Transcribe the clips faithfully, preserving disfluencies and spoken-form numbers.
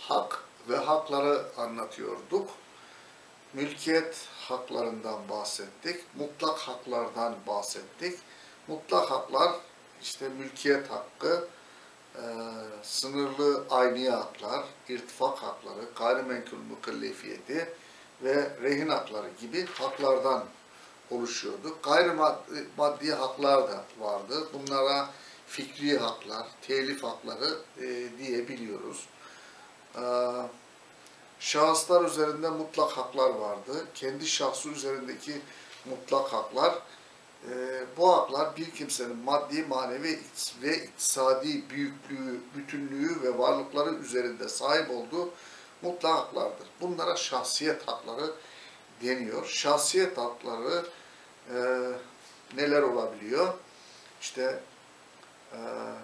hak ve hakları anlatıyorduk. Mülkiyet haklarından bahsettik. Mutlak haklardan bahsettik. Mutlak haklar işte mülkiyet hakkı, e, sınırlı ayni haklar, irtifak hakları, gayrimenkul mükellefiyeti ve rehin hakları gibi haklardan oluşuyordu. Gayrimaddi maddi haklar da vardı. Bunlara fikri haklar, telif hakları e, diyebiliyoruz. E, şahıslar üzerinde mutlak haklar vardı. Kendi şahsı üzerindeki mutlak haklar. E, bu haklar bir kimsenin maddi, manevi ve iktisadi büyüklüğü, bütünlüğü ve varlıkları üzerinde sahip olduğu mutlak haklardır. Bunlara şahsiyet hakları deniyor. Şahsiyet hakları e, neler olabiliyor? İşte e,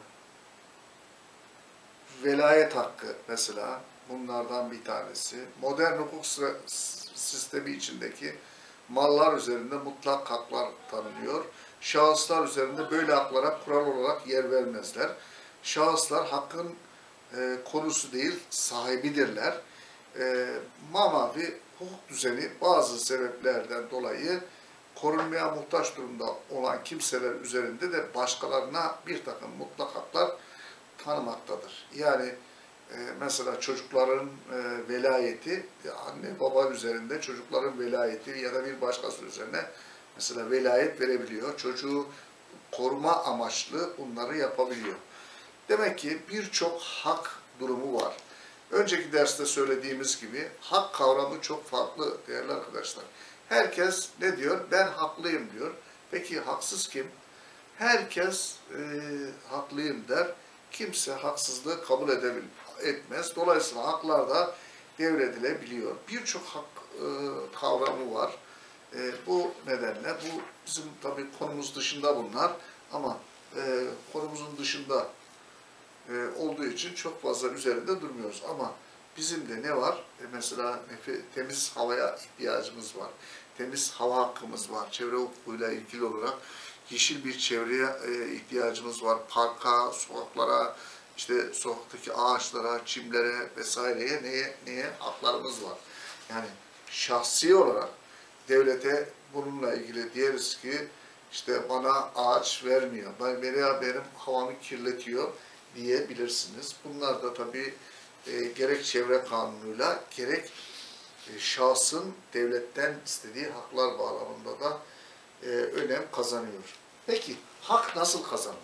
velayet hakkı mesela bunlardan bir tanesi. Modern hukuk sistemi içindeki mallar üzerinde mutlak haklar tanınıyor. Şahıslar üzerinde böyle haklara kural olarak yer vermezler. Şahıslar hakkın e, konusu değil, sahibidirler. E, mamavi hukuk düzeni bazı sebeplerden dolayı korunmaya muhtaç durumda olan kimseler üzerinde de başkalarına bir takım mutlak haklar tanımaktadır. Yani e, mesela çocukların e, velayeti, anne baba üzerinde çocukların velayeti ya da bir başkası üzerine mesela velayet verebiliyor. Çocuğu koruma amaçlı bunları yapabiliyor. Demek ki birçok hak durumu var. Önceki derste söylediğimiz gibi hak kavramı çok farklı değerli arkadaşlar. Herkes ne diyor? Ben haklıyım diyor. Peki haksız kim? Herkes e, haklıyım der. Kimse haksızlığı kabul edebil etmez. Dolayısıyla haklar da devredilebiliyor. Birçok hak e, kavramı var. E, bu nedenle bu bizim tabii konumuz dışında bunlar ama e, konumuzun dışında e, olduğu için çok fazla üzerinde durmuyoruz. Ama bizim de ne var? E, mesela temiz havaya ihtiyacımız var. Temiz hava hakkımız var. Çevre hukukuyla ilgili olarak yeşil bir çevreye e, ihtiyacımız var. Parka, sokaklara, işte sokaktaki ağaçlara, çimlere vesaireye neye, neye haklarımız var. Yani şahsi olarak devlete bununla ilgili diyeriz ki işte bana ağaç vermiyor, veya benim havamı kirletiyor diyebilirsiniz. Bunlar da tabii e, gerek çevre kanunuyla gerek e, şahsın devletten istediği haklar bağlamında da e, önem kazanıyor. Peki hak nasıl kazanılır?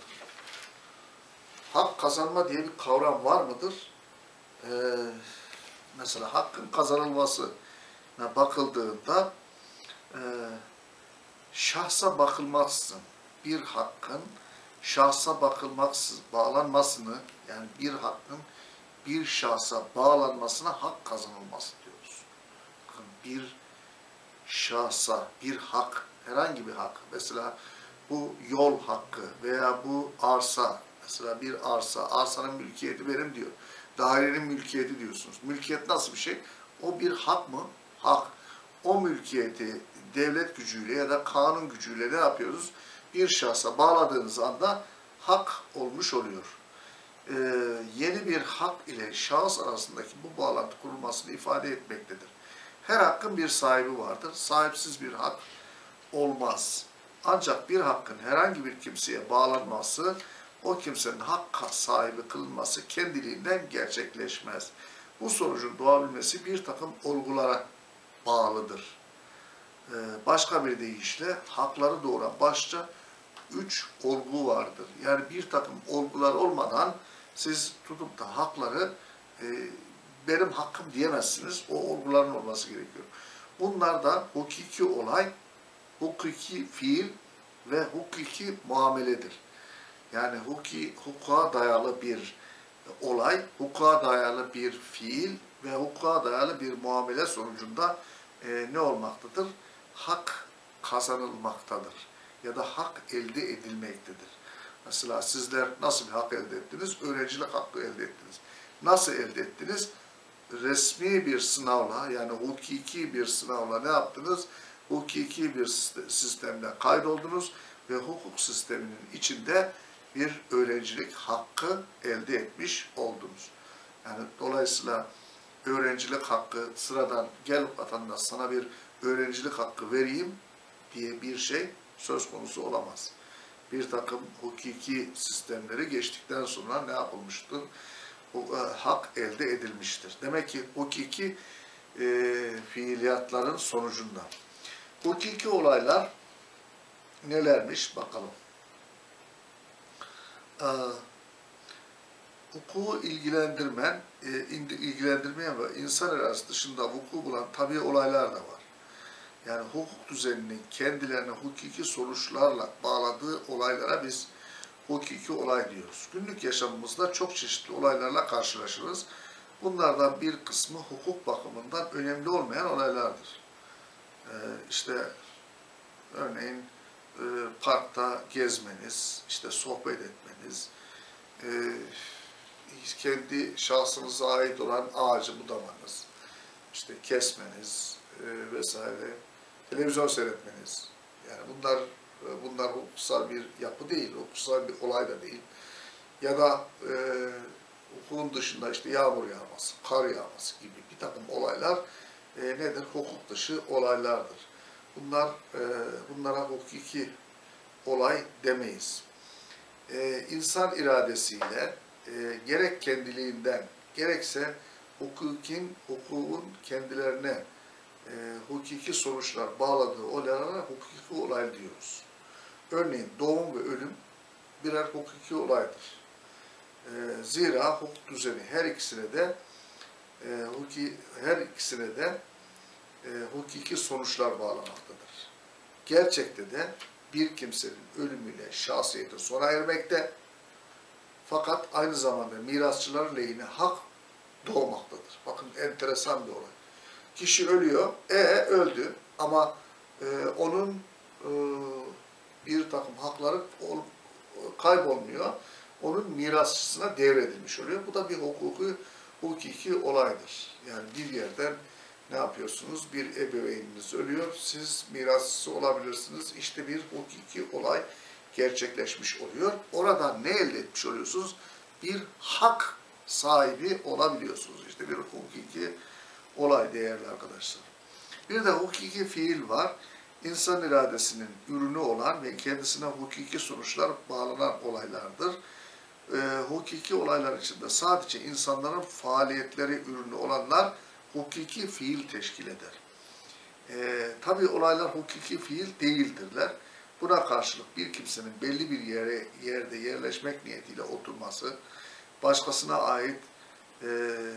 Hak kazanma diye bir kavram var mıdır? Ee, mesela hakkın kazanılmasına bakıldığında e, şahsa bakılmaksızın bir hakkın şahsa bakılmaksız bağlanmasını, yani bir hakkın bir şahsa bağlanmasına hak kazanılması diyoruz. Bakın, bir şahsa bir hak, herhangi bir hak, mesela bu yol hakkı veya bu arsa, mesela bir arsa, arsanın mülkiyeti benim diyor. Dairenin mülkiyeti diyorsunuz. Mülkiyet nasıl bir şey? O bir hak mı? Hak. O mülkiyeti devlet gücüyle ya da kanun gücüyle ne yapıyoruz? Bir şahsa bağladığınız anda hak olmuş oluyor. Ee, yeni bir hak ile şahıs arasındaki bu bağlantı kurulmasını ifade etmektedir. Her hakkın bir sahibi vardır. Sahipsiz bir hak olmaz. Ancak bir hakkın herhangi bir kimseye bağlanması, o kimsenin hak sahibi kılınması kendiliğinden gerçekleşmez. Bu sonucun doğabilmesi bir takım olgulara bağlıdır. Ee, başka bir deyişle hakları doğuran başça üç olgu vardır. Yani bir takım olgular olmadan siz tutup da hakları e, benim hakkım diyemezsiniz. O olguların olması gerekiyor. Bunlar da hukuki olay, hukuki fiil ve hukuki muameledir. Yani hukuki, hukuka dayalı bir olay, hukuka dayalı bir fiil ve hukuka dayalı bir muamele sonucunda e, ne olmaktadır? Hak kazanılmaktadır ya da hak elde edilmektedir. Mesela sizler nasıl bir hak elde ettiniz? Öğrencilik hakkı elde ettiniz. Nasıl elde ettiniz? Resmi bir sınavla, yani hukuki bir sınavla ne yaptınız? Hukuki bir sistemle kaydoldunuz ve hukuk sisteminin içinde bir öğrencilik hakkı elde etmiş oldunuz. Yani dolayısıyla öğrencilik hakkı, sıradan gel vatandaş sana bir öğrencilik hakkı vereyim diye bir şey söz konusu olamaz. Bir takım hukuki sistemleri geçtikten sonra ne yapılmıştır? O, e, hak elde edilmiştir. Demek ki hukuki e, fiiliyatların sonucunda. Hukuki olaylar nelermiş bakalım. Ee, hukuku ilgilendirmen, e, ilgilendirmeyen ve insan arası dışında vuku bulan tabii olaylar da var. Yani hukuk düzeninin kendilerine hukuki sonuçlarla bağladığı olaylara biz hukuki olay diyoruz. Günlük yaşamımızda çok çeşitli olaylarla karşılaşırız. Bunlardan bir kısmı hukuk bakımından önemli olmayan olaylardır. Ee, işte örneğin e, parkta gezmeniz, işte sohbet etmeniz, e, kendi şahsınıza ait olan ağacı budamanız, işte kesmeniz e, vesaire, televizyon seyretmeniz. Yani bunlar bunlar hukuksal bir yapı değil, hukuksal bir olay da değil. Ya da e, hukukun dışında işte yağmur yağması, kar yağması gibi bir takım olaylar e, nedir? Hukuk dışı olaylardır. Bunlar e, bunlara hukuki olay demeyiz. E, insan iradesiyle e, gerek kendiliğinden gerekse hukukin, hukukun kendilerine e, hukuki sonuçlar bağladığı olaylara hukuki olay diyoruz. Örneğin doğum ve ölüm birer hukuki olaydır. E, zira hukuk düzeni her ikisine de e, hukuki her ikisine de e, hukuki sonuçlar bağlamaktadır. Gerçekte de bir kimsenin ölümüyle şahsiyeti sona ermekte, fakat aynı zamanda mirasçılar lehine hak doğmaktadır. Bakın enteresan bir olay. Kişi ölüyor, e öldü ama e, onun e, bir takım hakları ol, kaybolmuyor. Onun mirasçısına devredilmiş oluyor. Bu da bir hukuki, hukuki olaydır. Yani bir yerden ne yapıyorsunuz? Bir ebeveyniniz ölüyor, siz mirasçısı olabilirsiniz. İşte bir hukuki olay gerçekleşmiş oluyor. Oradan ne elde etmiş oluyorsunuz? Bir hak sahibi olabiliyorsunuz. İşte bir hukuki olay değerli arkadaşlar. Bir de hukuki fiil var. İnsan iradesinin ürünü olan ve kendisine hukuki sonuçlar bağlanan olaylardır. E, hukuki olaylar içinde sadece insanların faaliyetleri ürünü olanlar hukuki fiil teşkil eder. E, tabii olaylar hukuki fiil değildirler. Buna karşılık bir kimsenin belli bir yere yerde yerleşmek niyetiyle oturması, başkasına ait e,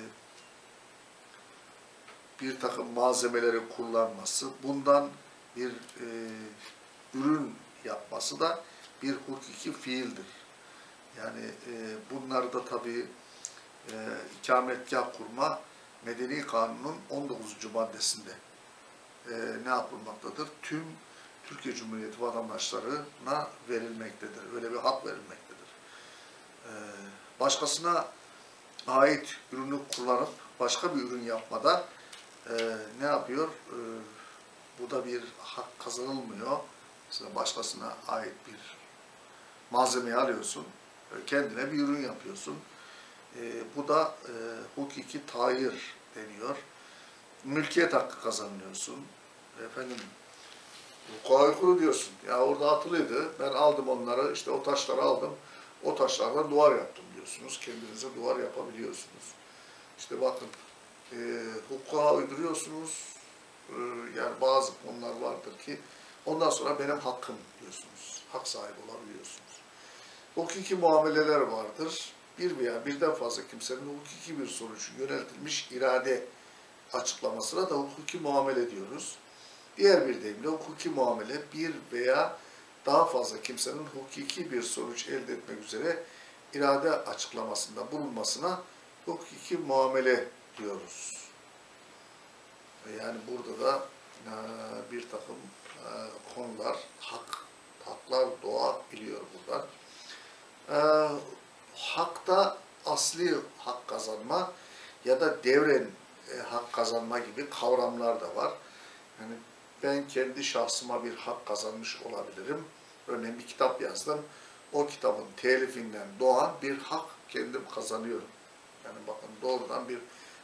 bir takım malzemeleri kullanması, bundan bir e, ürün yapması da bir hukuki fiildir. Yani e, bunlar da tabii e, ikametgah kurma Medeni Kanun'un on dokuzuncu maddesinde e, ne yapılmaktadır? Tüm Türkiye Cumhuriyeti vatandaşlarına verilmektedir. Öyle bir hak verilmektedir. E, başkasına ait ürünü kullanıp başka bir ürün yapmada e, ne yapıyor? E, bu da bir hak kazanılmıyor. Mesela başkasına ait bir malzemeyi alıyorsun, kendine bir ürün yapıyorsun. E, bu da e, hukuki tayir deniyor. Mülkiyet hakkı kazanıyorsun. Efendim, hukuka aykırı diyorsun. Ya orada atılıydı, ben aldım onları, işte o taşları aldım, o taşlardan duvar yaptım diyorsunuz. Kendinize duvar yapabiliyorsunuz. İşte bakın, e, hukuka uyduruyorsunuz. E, yani bazı konular vardır ki, ondan sonra benim hakkım diyorsunuz. Hak sahibi olabiliyorsunuz. Hukuki muameleler vardır. Bir veya birden fazla kimsenin hukuki bir sonuç yöneltilmiş irade açıklamasına da hukuki muamele diyoruz. Diğer bir deyimle hukuki muamele bir veya daha fazla kimsenin hukuki bir sonuç elde etmek üzere irade açıklamasında bulunmasına hukuki muamele diyoruz. Yani burada da bir takım konular, hak, haklar doğabiliyor buradan. Hakta asli hak kazanma ya da devren hak kazanma gibi kavramlar da var. Yani ben kendi şahsıma bir hak kazanmış olabilirim. Örneğin bir kitap yazdım. O kitabın telifinden doğan bir hak kendim kazanıyorum. Yani bakın doğrudan bir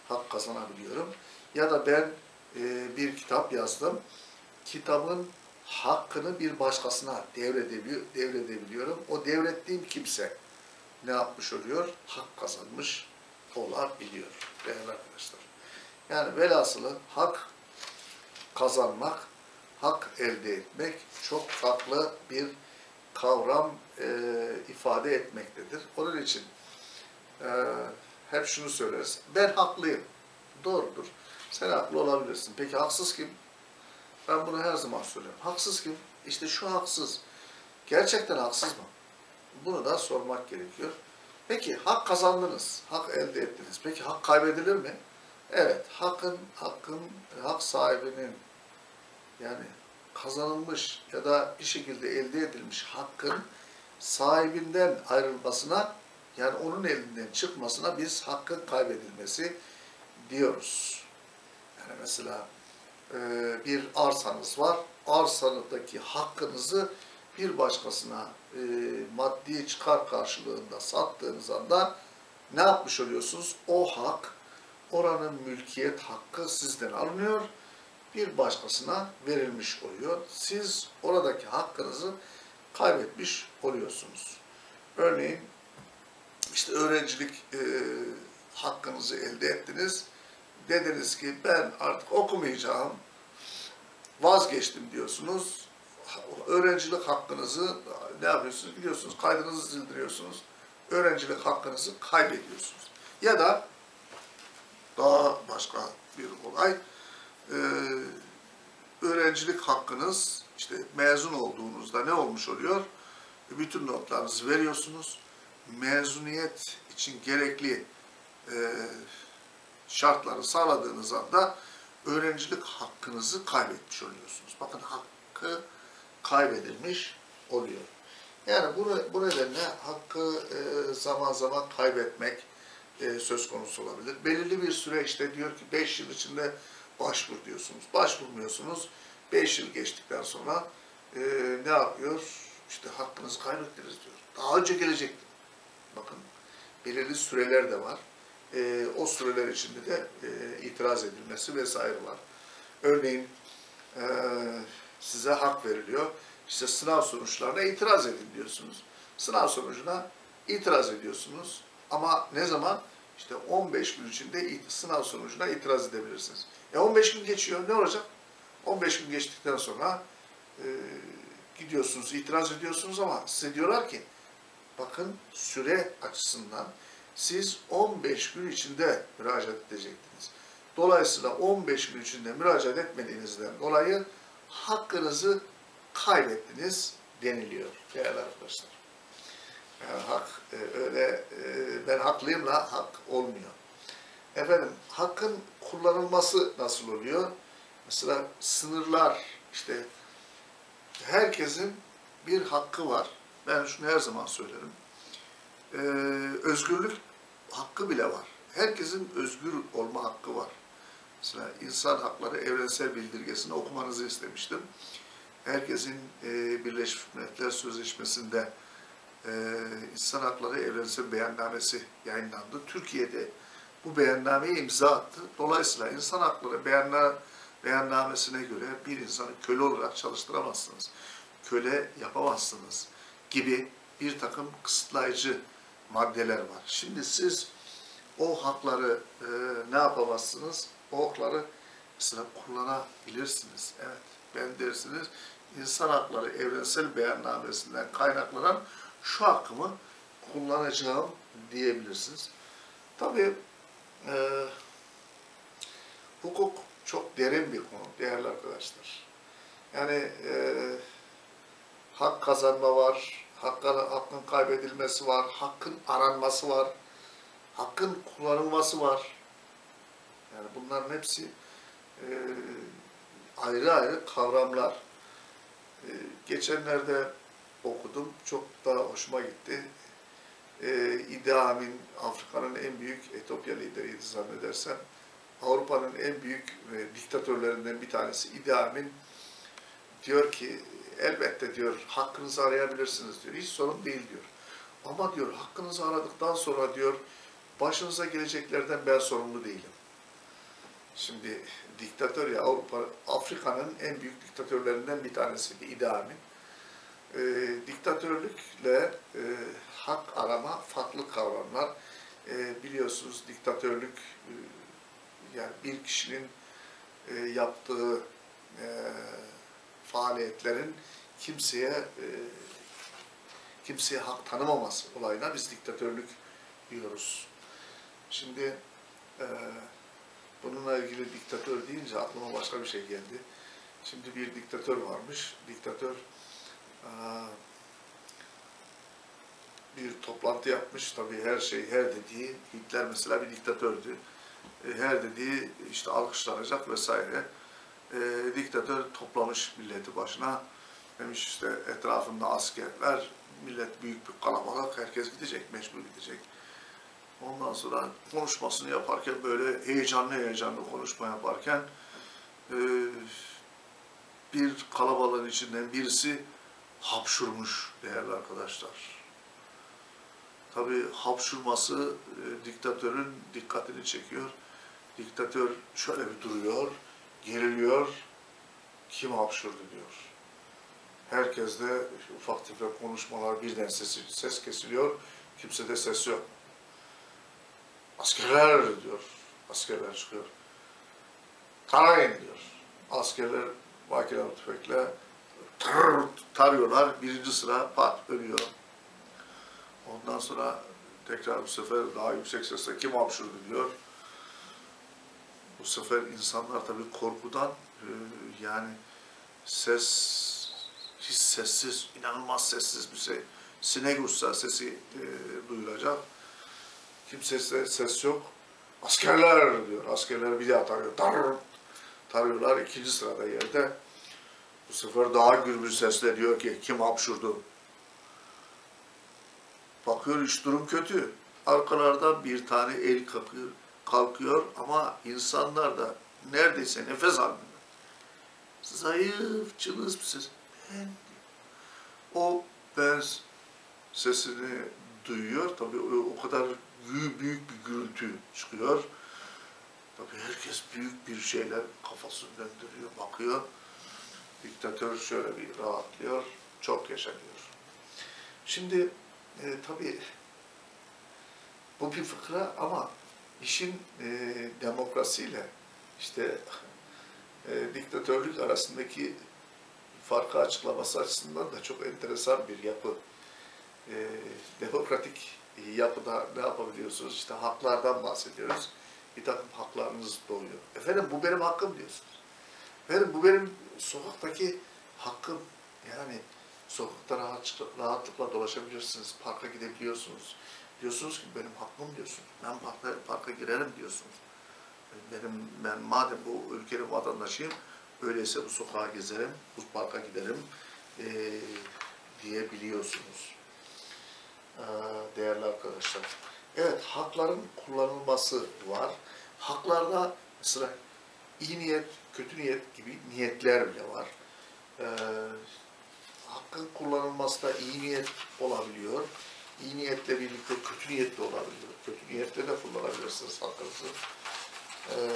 hak kazanabiliyorum. Ya da ben e, bir kitap yazdım. Kitabın hakkını bir başkasına devredebiliyor, devredebiliyorum. O devrettiğim kimse ne yapmış oluyor? Hak kazanmış olabiliyor değerli arkadaşlar. Yani velhasılı hak kazanmak, hak elde etmek çok farklı bir kavram e, ifade etmektedir. Onun için e, hep şunu söyleriz. Ben haklıyım. Doğrudur. Sen haklı olabilirsin. Peki haksız kim? Ben bunu her zaman söylüyorum. Haksız kim? İşte şu haksız. Gerçekten haksız mı? Bunu da sormak gerekiyor. Peki hak kazandınız, hak elde ettiniz. Peki hak kaybedilir mi? Evet, hakkın, hakkın, hak sahibinin yani kazanılmış ya da bir şekilde elde edilmiş hakkın sahibinden ayrılmasına yani onun elinden çıkmasına biz hakkın kaybedilmesi diyoruz. Yani mesela e, bir arsanız var, arsanızdaki hakkınızı bir başkasına e, maddi çıkar karşılığında sattığınız anda ne yapmış oluyorsunuz? O hak, oranın mülkiyet hakkı sizden alınıyor, bir başkasına verilmiş oluyor. Siz oradaki hakkınızı kaybetmiş oluyorsunuz. Örneğin işte öğrencilik e, hakkınızı elde ettiniz. Dediniz ki ben artık okumayacağım, vazgeçtim diyorsunuz. Öğrencilik hakkınızı ne yapıyorsunuz? Gidiyorsunuz, kaydınızı sildiriyorsunuz. Öğrencilik hakkınızı kaybediyorsunuz. Ya da daha başka bir olay, e, öğrencilik hakkınız işte mezun olduğunuzda ne olmuş oluyor? Bütün notlarınızı veriyorsunuz. Mezuniyet için gerekli e, şartları sağladığınız anda öğrencilik hakkınızı kaybetmiş oluyorsunuz. Bakın hakkı kaybedilmiş oluyor. Yani bu, bu nedenle hakkı e, zaman zaman kaybetmek e, söz konusu olabilir. Belirli bir süre işte diyor ki beş yıl içinde başvur diyorsunuz. Başvurmuyorsunuz. beş yıl geçtikten sonra e, ne yapıyor? İşte hakkınızı kaybettiniz diyor. Daha önce gelecekti. Bakın belirli süreler de var. E, o süreler içinde de e, itiraz edilmesi vesaire var. Örneğin e, size hak veriliyor. İşte sınav sonuçlarına itiraz edin diyorsunuz. Sınav sonucuna itiraz ediyorsunuz. Ama ne zaman? İşte on beş gün içinde sınav sonucuna itiraz edebilirsiniz. E on beş gün geçiyor. Ne olacak? on beş gün geçtikten sonra e, gidiyorsunuz, itiraz ediyorsunuz ama size diyorlar ki bakın süre açısından siz on beş gün içinde müracaat edecektiniz. Dolayısıyla on beş gün içinde müracaat etmediğinizden dolayı hakkınızı kaybettiniz deniliyor değerli arkadaşlar. Yani hak e, öyle e, ben haklıyımla hak olmuyor. Efendim hakkın kullanılması nasıl oluyor? Mesela sınırlar işte herkesin bir hakkı var. Ben şunu her zaman söylerim. Ee, özgürlük hakkı bile var. Herkesin özgür olma hakkı var. Mesela İnsan Hakları Evrensel Bildirgesi'ni okumanızı istemiştim. Herkesin e, Birleşmiş Milletler Sözleşmesi'nde e, İnsan Hakları Evrensel Beyannamesi yayınlandı. Türkiye'de bu beyannameye imza attı. Dolayısıyla İnsan Hakları Beyanna, Beyannamesi'ne göre bir insanı köle olarak çalıştıramazsınız. Köle yapamazsınız gibi bir takım kısıtlayıcı maddeler var. Şimdi siz o hakları e, ne yapamazsınız? O hakları mesela kullanabilirsiniz. Evet, ben dersiniz İnsan Hakları Evrensel Beyannamesi'nden kaynaklanan şu hakkımı kullanacağım diyebilirsiniz. Tabii e, hukuk çok derin bir konu değerli arkadaşlar. Yani e, hak kazanma var, hakkın, hakkın kaybedilmesi var, hakkın aranması var, hakkın kullanılması var. Yani bunların hepsi e, ayrı ayrı kavramlar. E, geçenlerde okudum, çok da hoşuma gitti. E, İdi Amin, Afrika'nın en büyük Etiyopya lideriydi zannedersem. Avrupa'nın en büyük e, diktatörlerinden bir tanesi İdi Amin diyor ki, elbette diyor, hakkınızı arayabilirsiniz diyor. Hiç sorun değil diyor. Ama diyor, hakkınızı aradıktan sonra diyor, başınıza geleceklerden ben sorumlu değilim. Şimdi diktatör ya Avrupa, Afrika'nın en büyük diktatörlerinden bir tanesi Idi Amin. E, diktatörlükle e, hak arama farklı kavramlar. E, biliyorsunuz diktatörlük e, yani bir kişinin e, yaptığı e, faaliyetlerin kimseye e, kimseye hak tanımaması olayına biz diktatörlük diyoruz. Şimdi e, bununla ilgili diktatör deyince aklıma başka bir şey geldi. Şimdi bir diktatör varmış. Diktatör e, bir toplantı yapmış. Tabii her şey, her dediği, Hitler mesela bir diktatördü. E, her dediği işte alkışlanacak vesaire. E, diktatör toplamış milleti başına. Demiş işte etrafında askerler, millet büyük bir kalabalık, herkes gidecek, mecbur gidecek. Ondan sonra konuşmasını yaparken böyle heyecanlı heyecanlı konuşma yaparken e, bir kalabalığın içinden birisi hapşurmuş değerli arkadaşlar. Tabii hapşurması e, diktatörün dikkatini çekiyor. Diktatör şöyle bir duruyor, geriliyor. Kim hapşurdu diyor. Herkes de ufak tefek konuşmalar birden ses, ses kesiliyor. Kimsede ses yok. Askerler diyor. Askerler çıkıyor. Tarayın diyor. Askerler makinalı tüfekle tar tarıyorlar. Birinci sıra pat ölüyor. Ondan sonra tekrar bu sefer daha yüksek sesle kim hapşurdu diyor. Bu sefer insanlar tabii korkudan e, yani ses hiç sessiz, inanılmaz sessiz bir şey. Sinek uçsa sesi e, duyulacak. Kimse ses yok. Askerler diyor. Askerler bir daha tarıyor. Tar tarıyorlar. İkinci sırada yerde. Bu sefer daha gür bir sesle diyor ki kim hapşurdu? Bakıyor iş durum kötü. Arkalardan bir tane el kalkıyor, kalkıyor ama insanlar da neredeyse nefes almıyor. Zayıf, cılız bir ses. Ben o ben sesini duyuyor. Tabii o, o kadar büyük, büyük bir gürültü çıkıyor. Tabii herkes büyük bir şeyler kafasını döndürüyor, bakıyor. Diktatör şöyle bir rahatlıyor, çok yaşanıyor. Şimdi e, tabii bu bir fıkra ama işin e, demokrasiyle işte e, diktatörlük arasındaki farkı açıklaması açısından da çok enteresan bir yapı. E, demokratik yapıda ne yapabiliyorsunuz? İşte haklardan bahsediyoruz. Bir takım haklarınız doğuyor. Efendim bu benim hakkım diyorsunuz. Efendim bu benim sokaktaki hakkım. Yani sokakta rahat, rahatlıkla dolaşabilirsiniz, parka gidebiliyorsunuz. Diyorsunuz ki benim hakkım diyorsunuz. Ben parka, parka girerim diyorsunuz. Benim, ben madem bu ülkenin vatandaşıyım, öyleyse bu sokağa gezerim, bu parka giderim e, diyebiliyorsunuz. E, değerli arkadaşlar. Evet, hakların kullanılması var. Haklarda mesela iyi niyet, kötü niyet gibi niyetler bile var. E, hakkın kullanılması da iyi niyet olabiliyor. İyi niyetle birlikte kötü niyetli olabiliyor. Kötü niyetle de kullanabilirsiniz hakkınızı. Ee,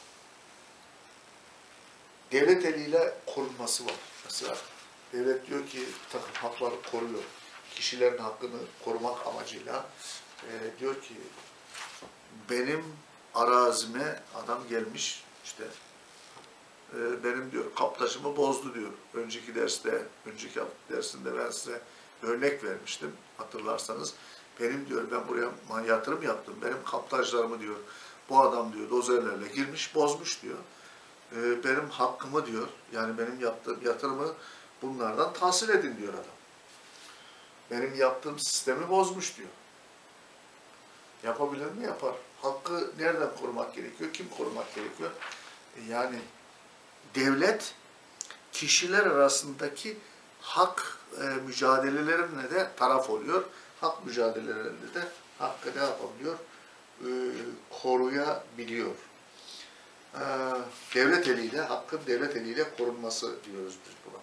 devlet eliyle korunması var. Mesela devlet diyor ki takım hakları koruyor. Kişilerin hakkını korumak amacıyla e, diyor ki benim arazime adam gelmiş işte e, benim diyor kaptaşımı bozdu diyor. Önceki derste, önceki dersinde ben size örnek vermiştim hatırlarsanız. Benim diyor ben buraya yatırım yaptım. Benim kaptajlarımı diyor bu adam diyor dozerlerle girmiş bozmuş diyor. Ee, benim hakkımı diyor yani benim yaptığım yatırımı bunlardan tahsil edin diyor adam. Benim yaptığım sistemi bozmuş diyor. Yapabilir mi? Yapar. Hakkı nereden korumak gerekiyor? Kim korumak gerekiyor? E yani devlet kişiler arasındaki hak e, mücadelelerine de taraf oluyor. Hak mücadelelerinde de hakkı ne yapabiliyor? E, koruyabiliyor. E, devlet eliyle, hakkın devlet eliyle korunması diyoruz biz buna.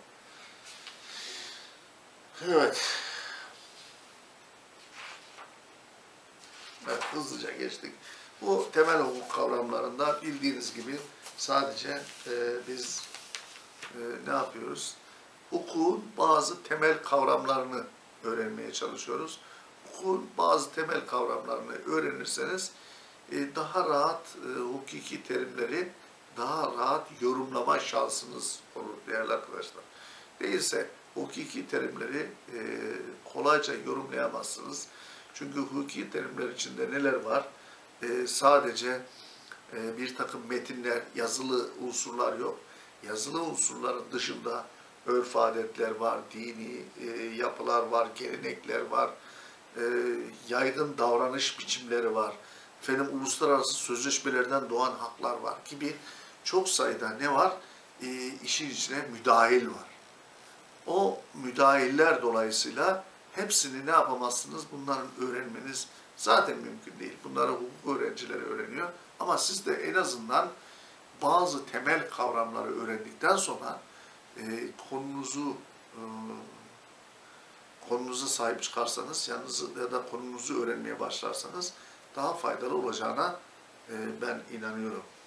Evet. Evet, hızlıca geçtik. Bu temel hukuk kavramlarında bildiğiniz gibi sadece e, biz e, ne yapıyoruz? Hukukun bazı temel kavramlarını öğrenmeye çalışıyoruz. Hukukun bazı temel kavramlarını öğrenirseniz e, daha rahat e, hukuki terimleri daha rahat yorumlama şansınız olur değerli arkadaşlar. Değilse hukuki terimleri e, kolayca yorumlayamazsınız. Çünkü hukuki terimler içinde neler var? E, sadece e, bir takım metinler, yazılı unsurlar yok. Yazılı unsurların dışında örf adetler var, dini e, yapılar var, gelenekler var, e, yaygın davranış biçimleri var, efendim uluslararası sözleşmelerden doğan haklar var gibi çok sayıda ne var? E, işin içine müdahil var. O müdahiller dolayısıyla hepsini ne yapamazsınız? Bunların öğrenmeniz zaten mümkün değil. Bunları hukuk öğrencileri öğreniyor. Ama siz de en azından bazı temel kavramları öğrendikten sonra e, konunuzu e, konunuza sahip çıkarsanız, yalnız ya da konunuzu öğrenmeye başlarsanız daha faydalı olacağına e, ben inanıyorum.